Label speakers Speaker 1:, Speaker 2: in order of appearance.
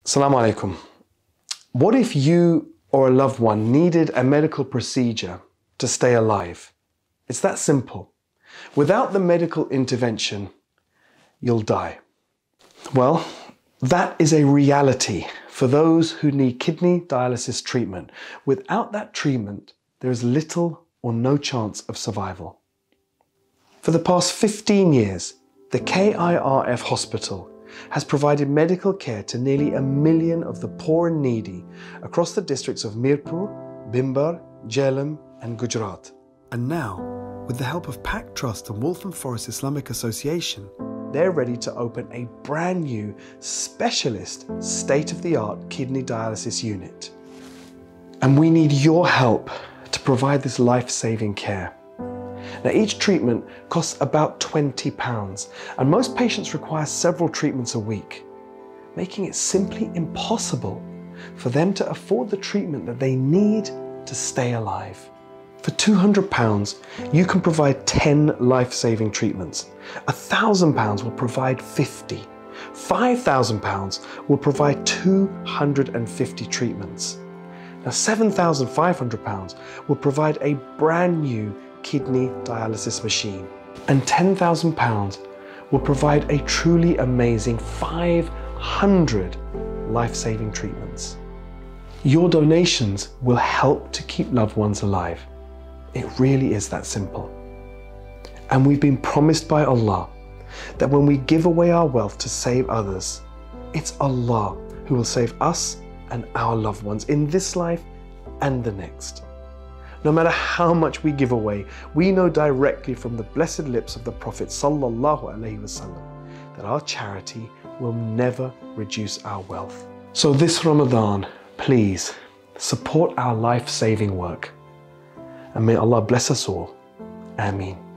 Speaker 1: Assalamu alaikum. What if you or a loved one needed a medical procedure to stay alive? It's that simple. Without the medical intervention, you'll die. Well, that is a reality for those who need kidney dialysis treatment. Without that treatment, there is little or no chance of survival. For the past 15 years, the KIRF hospital has provided medical care to nearly 1 million of the poor and needy across the districts of Mirpur, Bhimber, Jhelum and Gujarat. And now, with the help of PakTrust and Waltham Forest Islamic Association, they're ready to open a brand new specialist state-of-the-art kidney dialysis unit. And we need your help to provide this life-saving care. Now, each treatment costs about £20, and most patients require several treatments a week, making it simply impossible for them to afford the treatment that they need to stay alive. For £200, you can provide 10 life-saving treatments. £1,000 will provide 50. £5,000 will provide 250 treatments. Now, £7,500 will provide a brand new kidney dialysis machine. And £10,000 will provide a truly amazing 500 life-saving treatments. Your donations will help to keep loved ones alive. It really is that simple. And we've been promised by Allah that when we give away our wealth to save others, it's Allah who will save us and our loved ones in this life and the next. No matter how much we give away, we know directly from the blessed lips of the Prophet ﷺ that our charity will never reduce our wealth. So this Ramadan, please support our life-saving work. And may Allah bless us all. Ameen.